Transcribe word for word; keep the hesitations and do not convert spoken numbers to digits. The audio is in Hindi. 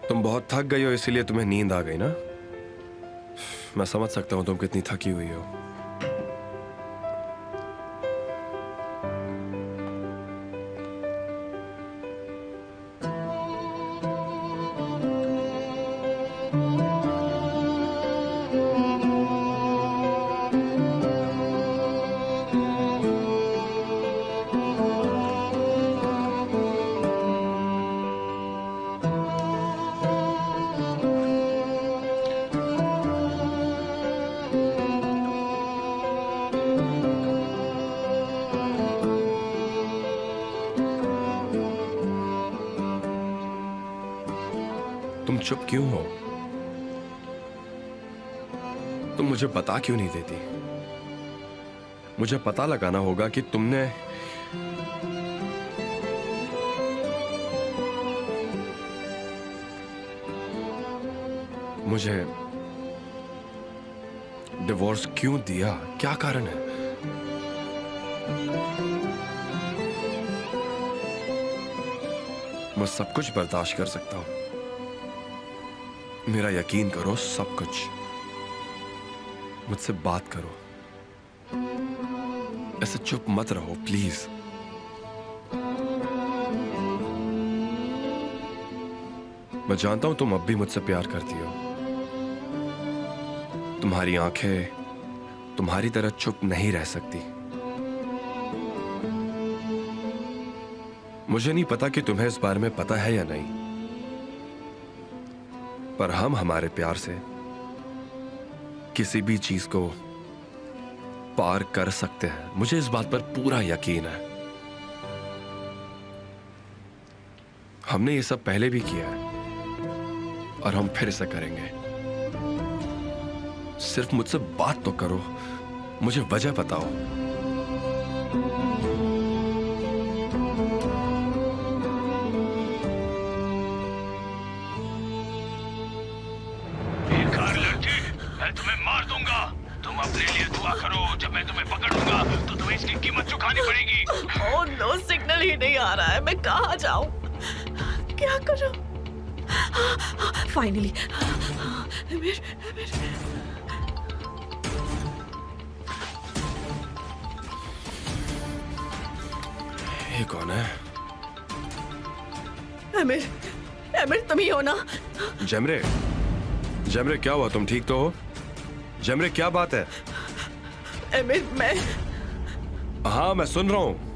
तुम बहुत थक गई हो इसीलिए तुम्हें नींद आ गई ना। मैं समझ सकता हूं तुम कितनी थकी हुई हो। तुम चुप क्यों हो? तुम मुझे बता क्यों नहीं देती? मुझे पता लगाना होगा कि तुमने मुझे डिवोर्स क्यों दिया। क्या कारण है? मैं सब कुछ बर्दाश्त कर सकता हूं, मेरा यकीन करो, सब कुछ। मुझसे बात करो, ऐसे चुप मत रहो प्लीज। मैं जानता हूं तुम अब भी मुझसे प्यार करती हो। तुम्हारी आंखें तुम्हारी तरह चुप नहीं रह सकती। मुझे नहीं पता कि तुम्हें इस बारे में पता है या नहीं, पर हम हमारे प्यार से किसी भी चीज को पार कर सकते हैं। मुझे इस बात पर पूरा यकीन है। हमने ये सब पहले भी किया है और हम फिर से करेंगे। सिर्फ मुझसे बात तो करो, मुझे वजह बताओ। मैं तुम्हें मार दूंगा। तुम अपने लिए दुआ करो, जब मैं तुम्हें पकड़ूंगा तो तुम्हें इसकी कीमत चुकानी पड़ेगी। ओह नो, सिग्नल ही नहीं आ रहा है। मैं कहाँ जाऊं, क्या करूं? फाइनली अमीर, अमीर। ये कौन है? अमीर, अमीर तुम ही हो ना? जमरे, जमरे क्या हुआ? तुम ठीक तो हो? जमरे क्या बात है? अमीर मैं हाँ मैं सुन रहा हूं।